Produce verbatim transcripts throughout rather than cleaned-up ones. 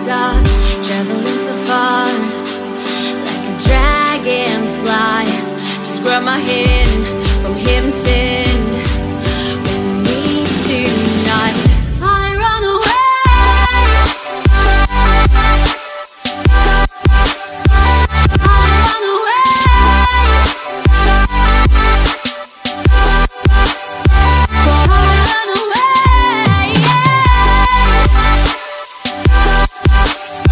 stars, traveling so far, like a dragonfly. Just grab my hand from him, send with me tonight. I run away. I run away. I run away. Yeah.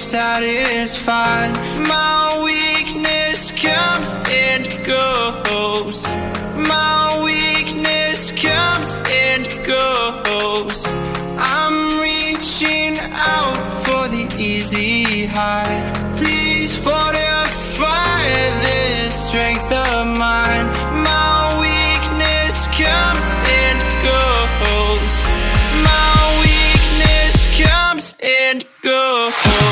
satisfied. My weakness comes and goes. My weakness comes and goes. I'm reaching out for the easy high. Please fortify this strength of mine. My weakness comes and goes. My weakness comes and goes.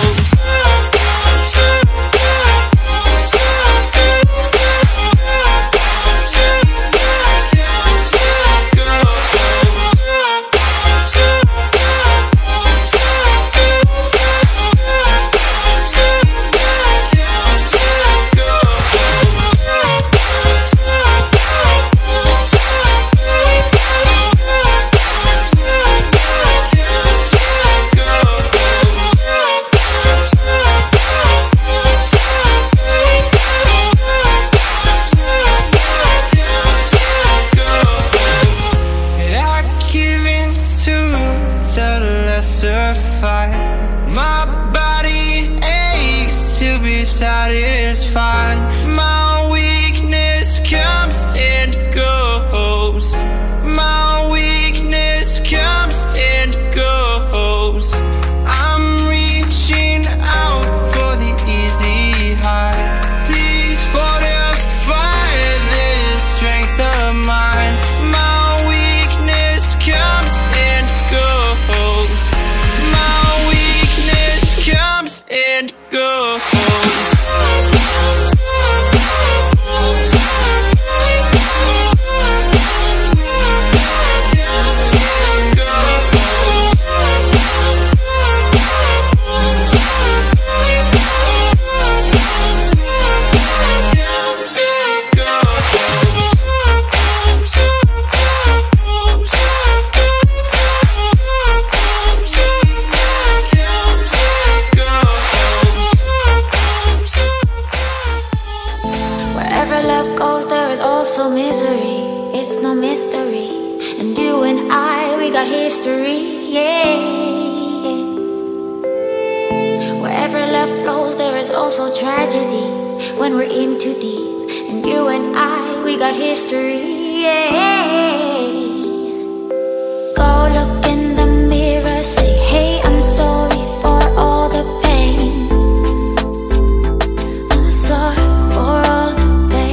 My body aches to be satisfied. My weakness comes and goes. My weakness comes and goes. I'm reaching out for the easy high. Please fortify this strength of mine. My weakness comes and goes. Comes and goes. Misery, it's no mystery. And you and I, we got history, yeah. Wherever love flows, there is also tragedy when we're in too deep. And you and I, we got history, yeah. Go look in the mirror, say, hey, I'm sorry for all the pain. I'm sorry for all the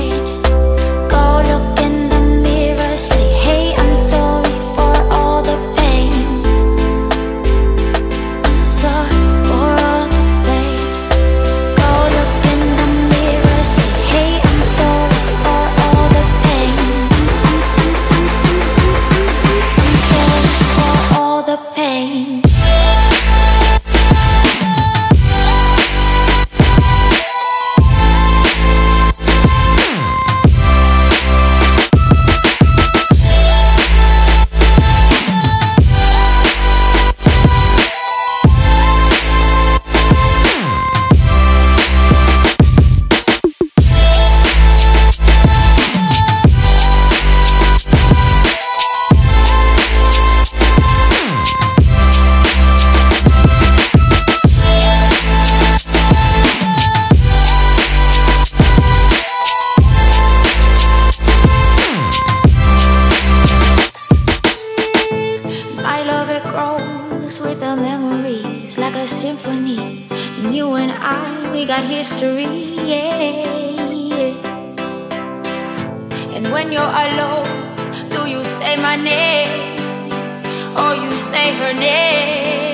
symphony. And you and I, we got history, yeah. And when you're alone, do you say my name or you say her name?